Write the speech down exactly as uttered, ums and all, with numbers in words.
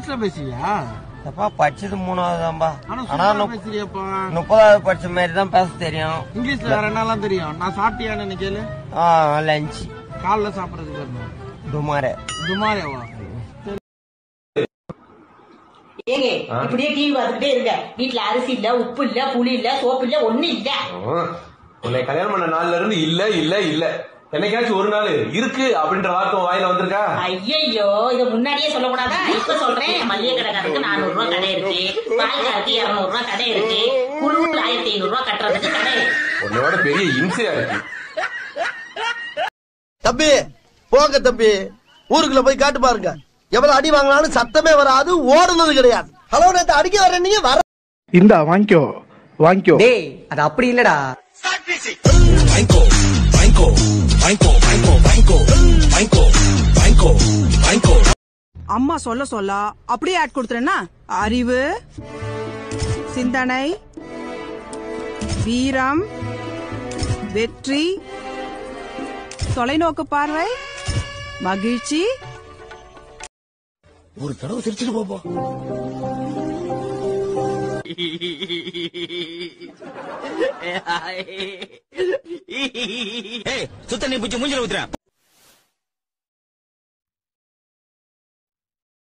இங்கிலீஷ்ல பேசுவியா? எப்பா படிச்சது மூணாவது தான்பா. ஆனா பேசுறியப்பா. முப்பதாவது படிச்ச மாதிரி தான் பேச தெரியும். இங்கிலீஷ்ல வேற என்னலாம் தெரியும்? நான் சாப்பிட்டியான்னு எனக்கு கேளு. லஞ்ச் காலைல சாப்பிடறதுக்கு டுமாரே. டுமாரேவா? ஏங்க இப்படியே டிவி பார்த்துக்கிட்டே இருங்க. வீட்டுல அரிசி இல்ல, உப்பு இல்ல, புளி இல்ல, சோப்பு இல்ல, ஒண்ணு இல்ல. உன்னை கல்யாணம் பண்ண நாள்ல இருந்து இல்ல இல்ல இல்ல என்னைக்காச்சும் ஒரு நாள் இருக்கு அப்படின்ற வார்த்தை வாயில வந்திருக்கா? ஐயோ இத முன்னாடியே சொல்லக்கூடாதா? இப்ப சொல்றேன். மளிகை கடைக்காரருக்கு நானூறு ரூபாய் கடை இருக்கு, பால்காரருக்கு இருநூறு ரூபாய் கடை இருக்கு, குழுவுல ஆயிரத்தி ஐநூறு ரூபாய் கட்டுறதுக்கு கடை. உன்னோட பெரிய இம்சையா இருக்கு. தம்பி போங்க தம்பி, ஊருக்குள்ள போய் காட்டு பாருங்க. எவ்வளவு அடி வாங்கினாலும் சத்தமே வராது, ஓடுனது கிடையாது. ஹலோ நேத்து அடிக்க வர நீங்க வர இந்த வாங்கிக்கோ வாங்கிக்கோ. டேய் அது அப்படி இல்லடா. வாங்கிக்கோ வாங்கிக்கோ வாங்கிக்கோ வாங்கிக்கோ வாங்கிக்கோ வாங்கிக்கோ வாங்கிக்கோ வாங்கிக்கோ. அம்மா சொல்ல சொல்ல அப்படியே ஆட் கொடுத்துறேன்னா அறிவு, சிந்தனை, வீரம், வெற்றி, தொலைநோக்கு பார்வை, மகிழ்ச்சி. ஒரு தடவை சிரிச்சுட்டு போப்போ. சுத்த நீ பூச்சி மூஞ்சில ஊத்துறேன்.